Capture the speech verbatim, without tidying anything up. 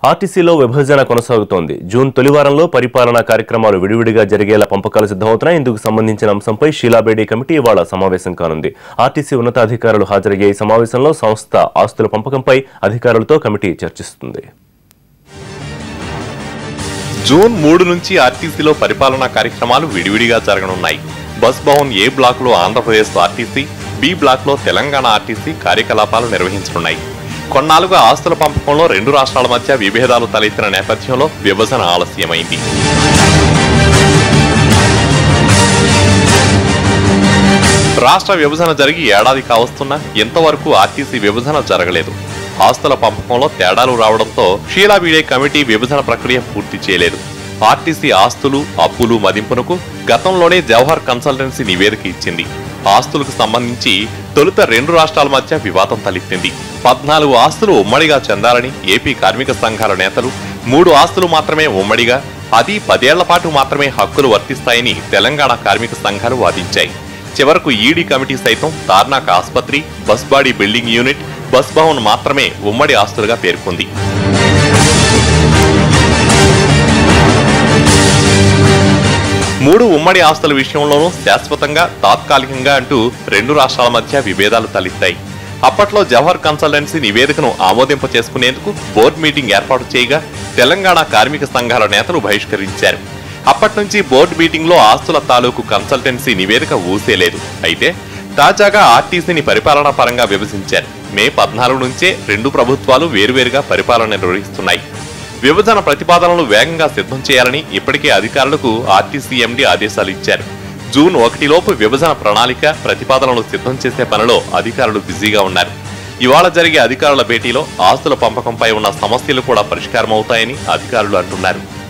ఆర్టీసీలో విభజన కొనసాగుతోంది. జూన్ తొలివారంలో పరిపాలనా కార్యక్రమాలు విడివిడిగా జరిగేలా పంపకాలు సిద్ధమవుతున్నాయి. ఇందుకు సంబంధించిన అంశంపై షీలాబేడి కమిటీ ఇవాళ సమావేశం కానుంది. ఆర్టీసీ ఉన్నతాధికారులు హాజరయ్యే ఈ సమావేశంలో సంస్థ ఆస్తుల పంపకంపై అధికారులతో కమిటీ చర్చిస్తుంది. జూన్ మూడు నుంచి ఆర్టీసీలో పరిపాలనా కార్యక్రమాలు విడివిడిగా జరగనున్నాయి. బస్ భవన్ ఏ బ్లాక్ లో ఆంధ్రప్రదేశ్ ఆర్టీసీ, బి బ్లాక్ లో తెలంగాణ ఆర్టీసీ కార్యకలాపాలు నిర్వహించనున్నాయి. కొన్నాళ్లుగా ఆస్తుల పంపకంలో రెండు రాష్ట్రాల మధ్య విభేదాలు తలెత్తిన నేపథ్యంలో విభజన ఆలస్యమైంది. రాష్ట్ర విభజన జరిగి ఏడాది కావస్తున్నా ఇంతవరకు ఆర్టీసీ విభజన జరగలేదు. ఆస్తుల పంపకంలో తేడాలు రావడంతో షీలాబేడి కమిటీ విభజన ప్రక్రియ పూర్తి చేయలేదు. ఆర్టీసీ ఆస్తులు, అప్పులు మదింపునకు గతంలోనే జవహర్ కన్సల్టెన్సీ నివేదిక ఇచ్చింది. ఆస్తులకు సంబంధించి తొలుత రెండు రాష్ట్రాల మధ్య వివాదం తలెత్తింది. పద్నాలుగు ఆస్తులు ఉమ్మడిగా చెందాలని ఏపీ కార్మిక సంఘాల నేతలు, మూడు ఆస్తులు మాత్రమే ఉమ్మడిగా, అది పదేళ్ల పాటు మాత్రమే హక్కులు వర్తిస్తాయని తెలంగాణ కార్మిక సంఘాలు వాదించాయి. చివరకు ఈడీ కమిటీ సైతం తార్నాక ఆసుపత్రి, bus body building unit, bus Bhavan మాత్రమే ఉమ్మడి ఆస్తులుగా పేర్కొంది. మూడు ఉమ్మడి ఆస్తుల విషయంలోనూ శాశ్వతంగా, తాత్కాలికంగా అంటూ రెండు రాష్ట్రాల మధ్య విభేదాలు తలెత్తాయి. అప్పట్లో జవహర్ కన్సల్టెన్సీ నివేదికను ఆమోదింప చేసుకునేందుకు బోర్డు మీటింగ్ ఏర్పాటు చేయగా తెలంగాణ కార్మిక సంఘాల నేతలు బహిష్కరించారు. అప్పటి నుంచి బోర్డు మీటింగ్ లో ఆస్తుల తాలూకు కన్సల్టెన్సీ నివేదిక ఊసేలేదు. అయితే తాజాగా ఆర్టీసీని పరిపాలనా పరంగా విభజించారు. మే పద్నాలుగు నుంచే రెండు ప్రభుత్వాలు వేరువేరుగా పరిపాలన నిర్వహిస్తున్నాయి. విభజన ప్రతిపాదనలు వేగంగా సిద్ధం చేయాలని ఇప్పటికే అధికారులకు ఆర్టీసీ ఎండీ ఆదేశాలు ఇచ్చారు. జూన్ ఒకటిలోపు విభజన ప్రణాళిక, ప్రతిపాదనలు సిద్ధం చేసే పనిలో అధికారులు బిజీగా ఉన్నారు. ఇవాళ జరిగే అధికారుల భేటీలో ఆస్తుల పంపకంపై ఉన్న సమస్యలు కూడా పరిష్కారమవుతాయని అధికారులు అంటున్నారు.